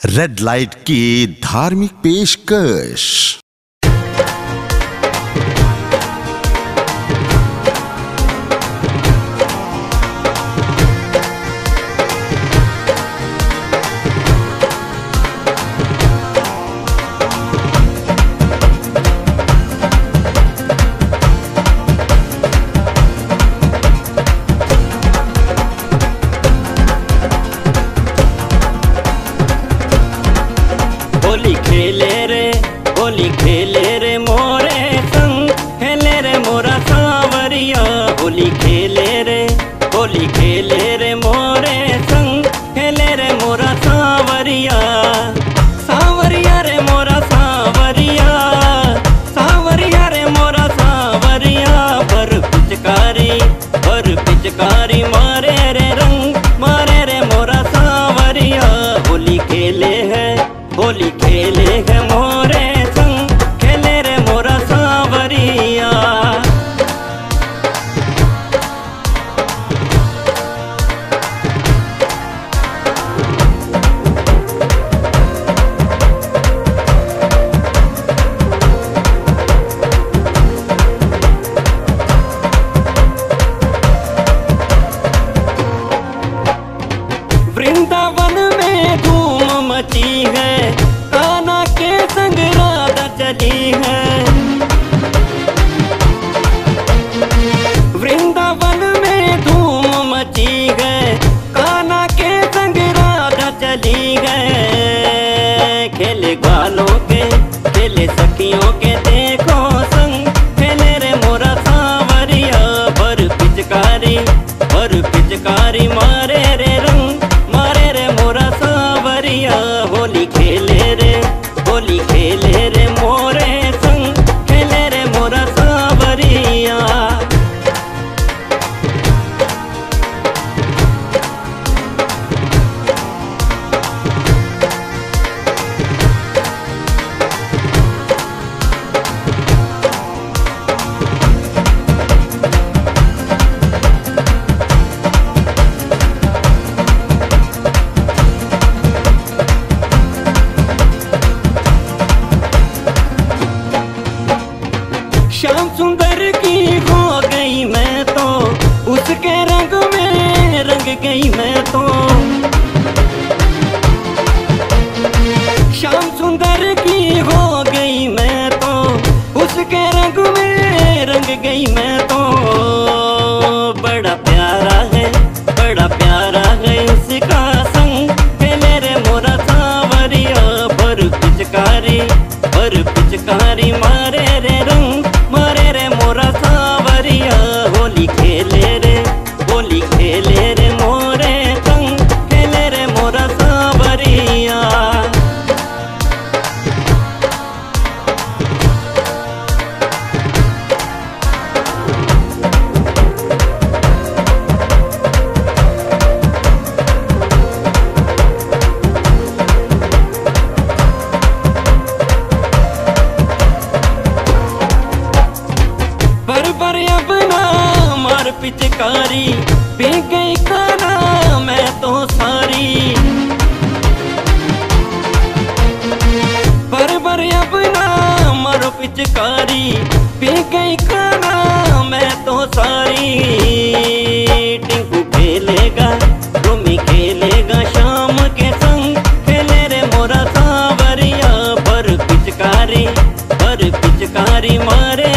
Red light की धार्मिक पेशकश। होली खेले रे मोरे संग, खेले रे मोरा सावरिया। होली खेले रे मोरे संग, खेले रे मोरा सावरिया। सावरिया रे मोरा सावरिया, सावरिया रे मोरा सावरिया। पर पिचकारी मारे रे रंग, मारे रे मोरा सावरिया। होली खेले है मोरे संग, खेले रे मोरा सावरिया। वृंदावन में धूम मची है, कान्हा के संग राधा चली है। वृंदावन में धूम मची है, कान्हा के संग राधा चली है। खेले ग्वालों के, खेले सखियों के देखो संग, खेले रे मोरा सावरिया। पर पिचकारी मारे रे रंग, मारे रे मोरा सावरिया। होली खेले रे मोरे संग, खेले रे मोरा सावरिया। श्याम सुंदर की हो गई मैं तो, उसके रंग में रंग गई मैं तो। श्याम सुंदर की हो गई मैं तो, उसके रंग में रंग गई मैं तो। बड़ा प्यारा है उसका संग, खेले रे मोरा सावरिया। पर पिचकारी मारे रे रंग, मारे रे मोरा सावरिया। होली खेले रे मोरे संग, खेले रे मोरा सावरिया। पर अपना मार पिचकारी, पी गई कान्हा मैं तो सारी। पर अपना मार पिचकारी, पी गई कान्हा मैं तो सारी। टिंकू खेलेगा, रूमी खेलेगा शाम के संग, खेले रे मोरा सावरिया। पर पिचकारी मारे